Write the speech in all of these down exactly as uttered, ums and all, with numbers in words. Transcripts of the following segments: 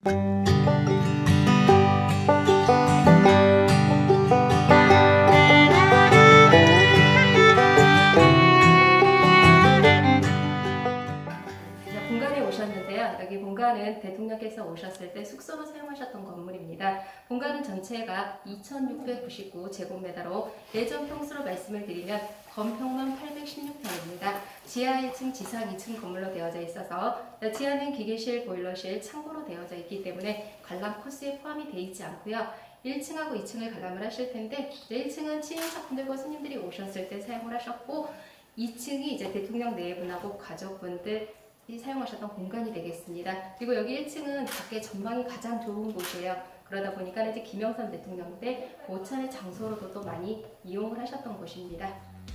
여기 본관은 대통령께서 오셨을 때 숙소로 사용하셨던 건물입니다. 본관은 전체가 이천육백구십구 제곱미터로 예전 평수로 말씀을 드리면 건평만 팔백십육 평입니다. 지하 일 층, 지상 이 층 건물로 되어져 있어서 지하는 기계실, 보일러실, 창고로 되어져 있기 때문에 관람 코스에 포함이 되어 있지 않고요. 일 층하고 이 층을 관람을 하실 텐데 일 층은 친인척분들과 손님들이 오셨을 때 사용을 하셨고 이 층이 이제 대통령 내분하고 가족분들 이 사용하셨던 공간이 되겠습니다. 그리고 여기 일 층은 밖에 전망이 가장 좋은 곳이에요. 그러다 보니까 이제 김영삼 대통령 때 모찬의 장소로도 또 많이 이용을 하셨던 곳입니다.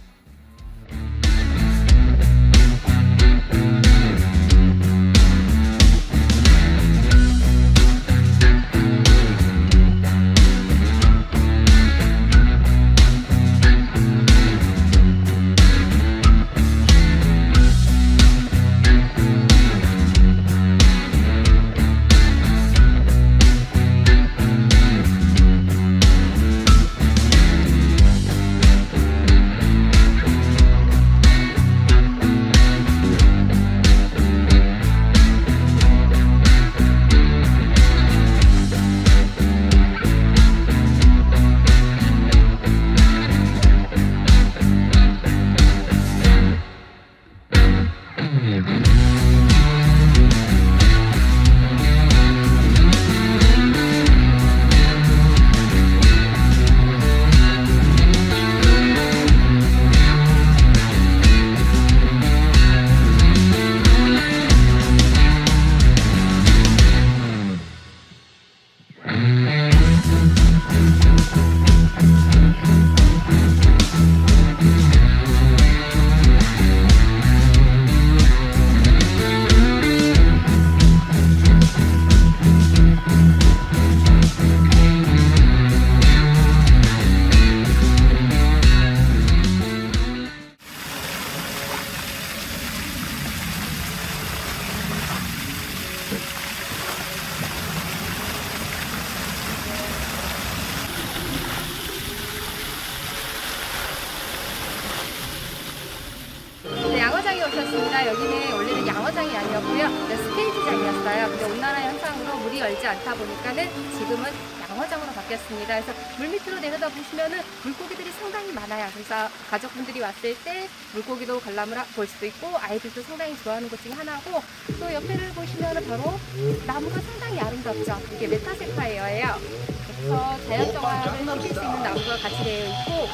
양어장에 오셨습니다. 여기는 원래는 양어장이 아니었고요. 스테이지장이었어요. 근데 온난화 현상으로 물이 얼지 않다 보니까는 지금은 양어장으로 바뀌었습니다. 그래서 물 밑으로 내려다 보시면은 물고기들이 상당히 많아요. 그래서 가족분들이 왔을 때 물고기도 관람을 볼 수도 있고 아이들도 상당히 좋아하는 곳 중에 하나고, 또 옆에를 보시면은 바로 나무가 상당히 아름답죠. 이게 메타세콰이어예요. 그래서 자연정화를 시킬 수 있는 나무가 같이 되어 있고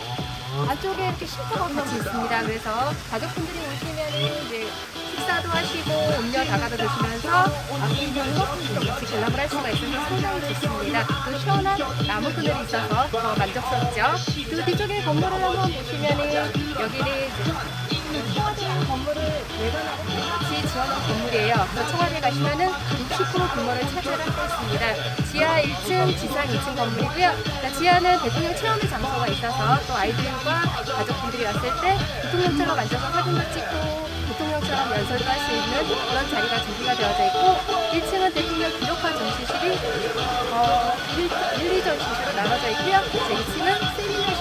안쪽에 이렇게 쉼터가 같이 있습니다. 그래서 가족분들이 오시면은 이제 식사도 하시고 음료 다가도 드시면서 아끼면서 같이 관람을 할 수가 있어서 상당히 좋습니다. 또 시원한 나무 그늘이 있어서 더 만족스럽죠. 그 뒤쪽에 건물을 한번 보시면은 여기는 청와대 건물을 외관하고 같이 지어놓은 건물이에요. 그래서 청와대 가시면은 육십 프로 근무를 차지할 수 있습니다. 지하 일 층, 지상 이 층 건물이고요. 그러니까 지하는 대통령 체험의 장소가 있어서 또 아이들과 가족분들이 왔을 때 대통령처럼 앉아서 사진도 찍고 대통령처럼 연설도 할 수 있는 그런 자리가 준비가 되어져 있고, 일 층은 대통령 기록화 전시실이 어, 일, 이 전시실로 나눠져 있고요. 이제 이 층은 세미나